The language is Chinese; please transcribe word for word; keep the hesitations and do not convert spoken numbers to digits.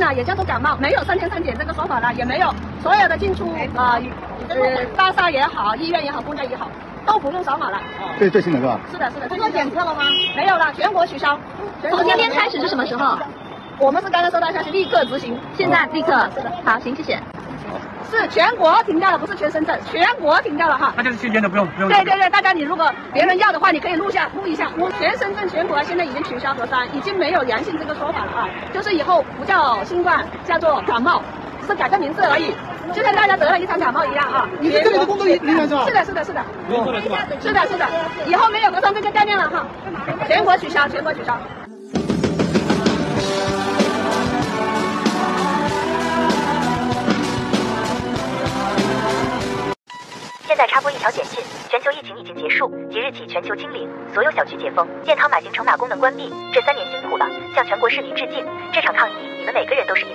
啊，也叫做感冒，没有三天三检这个说法了，也没有所有的进出啊呃大厦也好，医院也好，公家也好，都不用扫码了。 这是最新的是吧？ 是的，是的。做检测了吗？没有了，全国取消。 从今天开始是什么时候？ 我们是刚刚收到消息，立刻执行。 现在立刻。是的。好，行，谢谢。 是全国停掉了，不是全深圳，全国停掉了哈。 那就是期间的不用不用。 对对对，大家你如果别人要的话，你可以录下录一下。全深圳全国现在已经取消核酸，已经没有阳性这个说法了啊，就是以后不叫新冠，叫做感冒，是改个名字而已，就像大家得了一场感冒一样啊。 你是这里的工作人员是吧？ 是的，是的，是的。 不用做了是吧？ 是的，是的，以后没有核酸这个概念了哈，全国取消，全国取消。 现在插播一条简讯：全球疫情已经结束，即日起全球清零，所有小区解封，健康码、行程码功能关闭。这三年辛苦了，向全国市民致敬！这场抗疫，你们每个人都是。